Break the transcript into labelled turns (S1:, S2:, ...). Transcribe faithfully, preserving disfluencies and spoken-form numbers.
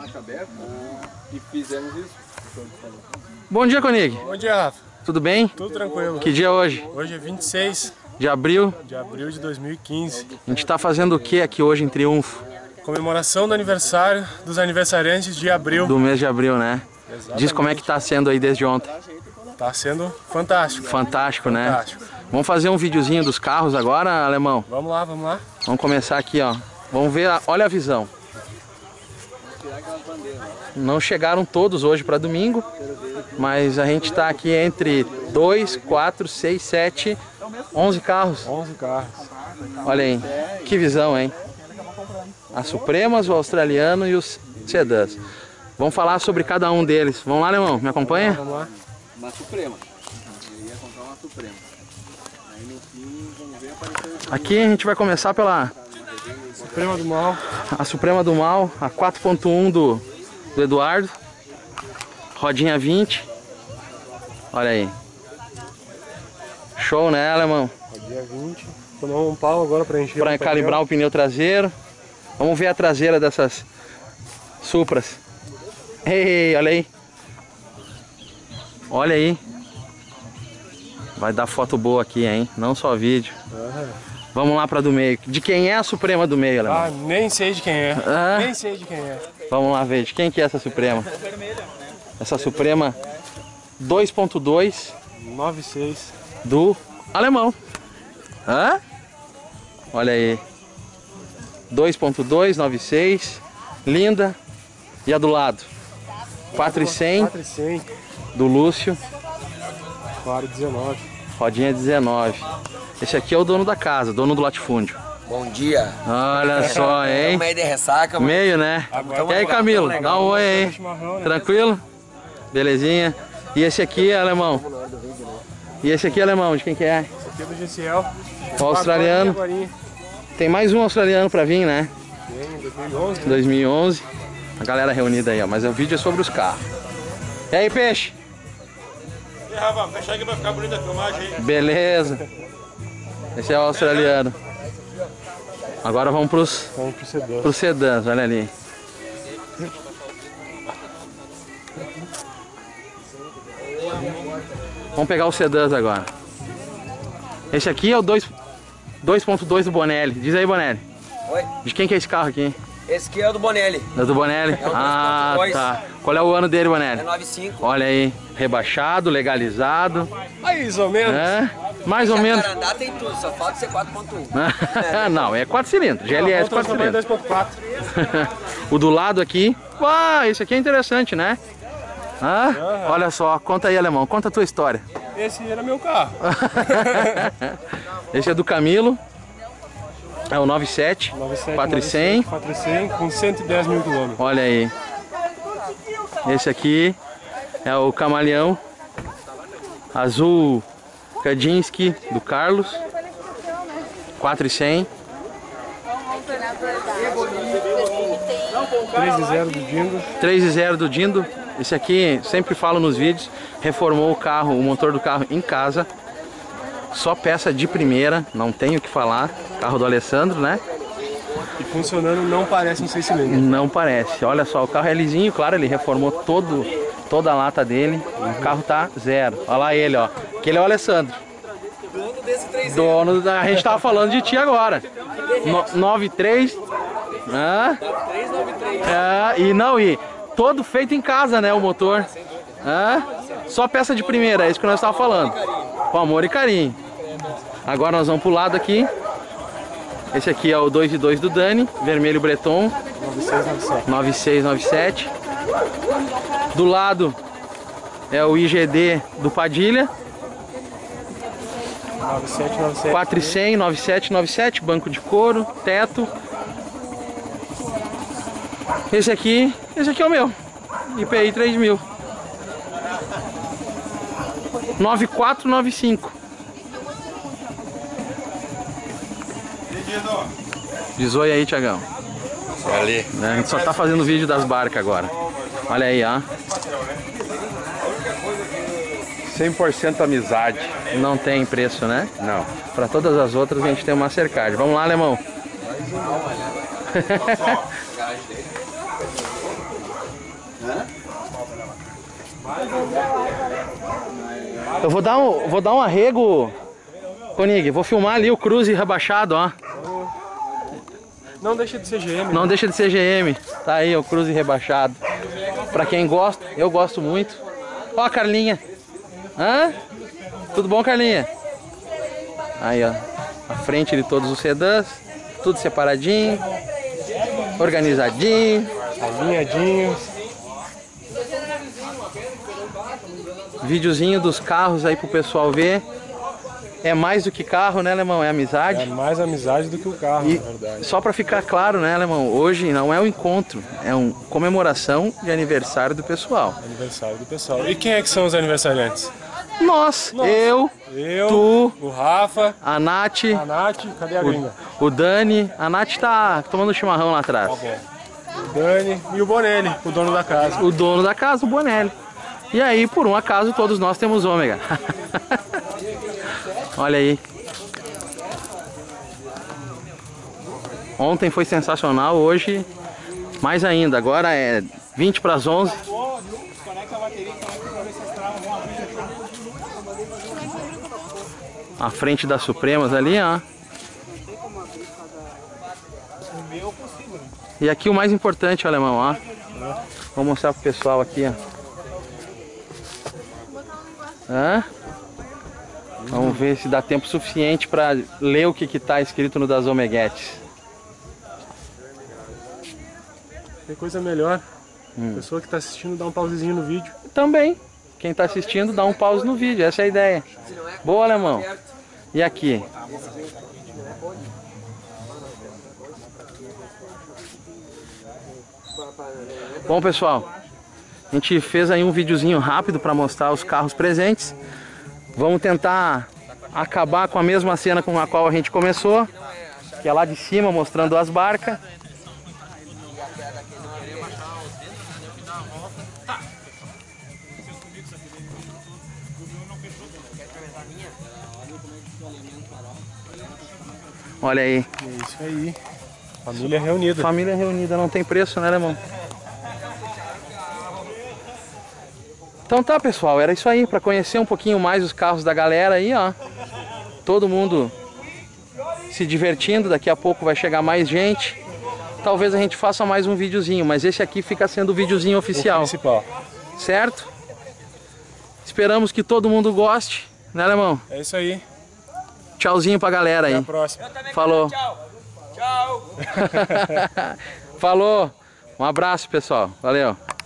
S1: faixa aberta e fizemos isso.
S2: Bom dia, Koenig.
S3: Bom dia, Rafa.
S2: Tudo bem?
S3: Tudo tranquilo.
S2: Que dia é hoje?
S3: Hoje é vinte e seis
S2: de abril
S3: de abril de dois mil e quinze.
S2: A gente está fazendo o que aqui hoje em Triunfo?
S3: Comemoração do aniversário dos aniversariantes de abril.
S2: Do mês de abril, né?
S3: Exatamente.
S2: Diz como é que tá sendo aí desde ontem.
S3: Tá sendo fantástico.
S2: Fantástico, né?
S3: Fantástico.
S2: Vamos fazer um videozinho dos carros agora, Alemão?
S3: Vamos lá, vamos lá.
S2: Vamos começar aqui, ó. Vamos ver, a... olha a visão. Não chegaram todos hoje para domingo, mas a gente está aqui entre dois, quatro, seis, sete, onze carros.
S3: onze carros.
S2: Olha aí, que visão, hein? As Supremas, o australiano e os sedãs. Vamos falar sobre cada um deles. Vamos lá, Alemão, me acompanha?
S3: Vamos lá.
S1: Uma Suprema. Eu ia comprar uma Suprema. Aí no fim, vamos ver aparecer.
S2: Aqui a gente vai começar pela
S3: Suprema do Mal.
S2: a Suprema do Mal, a quatro ponto um do, do Eduardo. Rodinha vinte. Olha aí. Show, né, Alemão?
S3: Rodinha vinte. Tomamos um pau agora para encher.
S2: Para calibrar o pneu traseiro. Vamos ver a traseira dessas Supras. Ei, olha aí. Olha aí. Vai dar foto boa aqui, hein? Não só vídeo.
S3: Uhum.
S2: Vamos lá para do meio. De quem é a Suprema do meio, Alemão?
S3: Ah, nem sei de quem é.
S2: Ah.
S3: Nem sei de quem é.
S2: Vamos lá ver. De quem que é essa Suprema? Essa Suprema dois ponto dois
S3: nove seis.
S2: do Alemão. Hã? Olha aí. dois ponto dois, nove seis. Linda. E a do lado? quatro e cem
S3: quatro e cem.
S2: do Lúcio.
S3: Claro, dezenove.
S2: Rodinha dezenove. Esse aqui é o dono da casa, dono do latifúndio.
S4: Bom dia.
S2: Olha só, hein?
S4: Meio de ressaca, mas...
S2: Meio, né?
S3: Agora
S2: E aí, Camilo? Dá um oi aí.
S3: Chimarrão, né?
S2: Tranquilo? Belezinha. E esse aqui, Alemão? E esse aqui, Alemão, de quem que é?
S3: Esse aqui é do G C L.
S2: O australiano.
S3: Agora,
S2: Tem mais um australiano pra vir, né?
S3: em dois mil e onze.
S2: dois mil e onze. A galera reunida aí, ó. Mas o vídeo é sobre os carros. E aí, peixe?
S5: E aí, Rafa, fecha aí que vai ficar bonita a filmagem aí.
S2: Beleza. Esse é o australiano. Agora vamos pros,
S3: Vamos pro sedã.
S2: pros sedãs, olha ali. Vamos pegar os sedãs agora. Esse aqui é o dois ponto dois do Bonelli. Diz aí, Bonelli.
S4: Oi,
S2: De quem que é esse carro aqui?
S4: esse aqui é o do Bonelli.
S2: É do Bonelli?
S4: É o
S2: Ah,
S4: dois ponto dois.
S2: tá. Qual é o ano dele, Bonelli?
S4: É nove cinco.
S2: Olha aí, rebaixado, legalizado.
S3: Mais ou menos.
S2: É, mais ou
S4: Já
S2: menos.
S4: Carandá tem tudo, só falta ser quatro ponto um.
S2: Não, é quatro cilindros, G L S quatro cilindros.
S3: dois ponto quatro.
S2: O do lado aqui, ah, esse aqui é interessante, né? Ah, olha só, conta aí, Alemão, conta a tua história.
S3: Esse era meu carro.
S2: Esse é do Camilo, é o nove sete, quatro e cem,
S3: quatro e cem com cento e dez mil quilômetros.
S2: olha aí. Esse aqui é o Camaleão azul Kadinsky do Carlos, quatro e cem.
S3: três e zero do Dindo.
S2: três e zero do Dindo. Esse aqui, sempre falo nos vídeos, reformou o carro, o motor do carro em casa. Só peça de primeira, não tenho o que falar. Carro do Alessandro, né?
S3: E funcionando não parece um seis cilindros.
S2: Não parece. Olha só, o carro é lisinho, claro, ele reformou todo, toda a lata dele. O carro tá zero. Olha lá ele, ó. Aquele é o Alessandro.
S4: Dono desse três
S2: Dono da... A gente tava falando de ti agora. No, nove três. Ah,
S4: três nove três.
S2: ah, e não, e todo feito em casa, né, o motor. Ah, só peça de primeira, é isso que nós estávamos falando. Com amor e carinho. Agora nós vamos pro lado aqui. Esse aqui é o dois e dois do Dani, vermelho Breton,
S3: nove seis nove sete.
S2: nove seis nove sete. Do lado é o I G D do Padilha,
S3: nove sete nove sete.
S2: quatro e cem, nove sete nove sete, banco de couro, teto. Esse aqui, esse aqui é o meu, I P I três mil. nove quatro nove cinco. Diz oi aí, Tiagão.
S5: Ali.
S2: A gente só tá fazendo vídeo das barcas agora. Olha aí, ó. cem por cento amizade. Não tem preço, né?
S5: Não.
S2: Para todas as outras a gente tem uma Mastercard. Vamos lá, Alemão. Eu vou dar um, vou dar um arrego, Konig, vou filmar ali o cruze rebaixado, ó.
S3: Não deixa de ser G M.
S2: Não deixa de ser G M. Tá aí o cruze rebaixado. Pra quem gosta, eu gosto muito. Ó a Carlinha. Hã? Tudo bom, Carlinha? Aí, ó. A frente de todos os sedãs. Tudo separadinho. Organizadinho.
S3: Alinhadinho.
S2: Videozinho dos carros aí pro pessoal ver. É mais do que carro, né, Alemão? É amizade.
S3: É mais amizade do que o carro,
S2: E
S3: na verdade.
S2: só para ficar claro, né, Alemão? Hoje não é um encontro, é uma comemoração de aniversário do pessoal.
S3: Aniversário do pessoal. E quem é que são os aniversariantes?
S2: Nós,
S3: Nós.
S2: eu,
S3: Eu,
S2: tu,
S3: o Rafa,
S2: a Nath,
S3: a Nath, cadê a gringa?
S2: o, o Dani. A Nath tá tomando chimarrão lá atrás.
S3: Tá bom. O Dani e o Bonelli, o dono da casa.
S2: O dono da casa, o Bonelli. E aí, por um acaso, todos nós temos ômega. Olha aí. Ontem foi sensacional, hoje mais ainda. Agora é vinte para as onze. À frente das Supremas ali, ó. E aqui o mais importante, Alemão, ó. Vou mostrar pro pessoal aqui, ó. Hã? Vamos ver se dá tempo suficiente para ler o que que tá escrito no das Omeguetes.
S3: Tem coisa melhor.
S2: Hum.
S3: A pessoa que está assistindo dá um pausezinho no vídeo.
S2: Também. Quem tá assistindo dá um pause no vídeo, essa é a ideia. Boa, Alemão. E aqui? Bom, pessoal, a gente fez aí um videozinho rápido para mostrar os carros presentes. Vamos tentar acabar com a mesma cena com a qual a gente começou, que é lá de cima mostrando as barcas. Olha aí.
S3: É isso aí. Família reunida.
S2: Família reunida não tem preço, né, Alemão? Então tá, pessoal, era isso aí, para conhecer um pouquinho mais os carros da galera aí, ó. Todo mundo se divertindo, daqui a pouco vai chegar mais gente. Talvez a gente faça mais um videozinho, mas esse aqui fica sendo o videozinho oficial.
S3: O principal.
S2: Certo? Esperamos que todo mundo goste, né, Alemão?
S3: É isso aí.
S2: Tchauzinho pra galera aí.
S3: Até a próxima.
S2: Falou.
S4: Tchau. Tchau.
S2: Falou. Um abraço, pessoal. Valeu.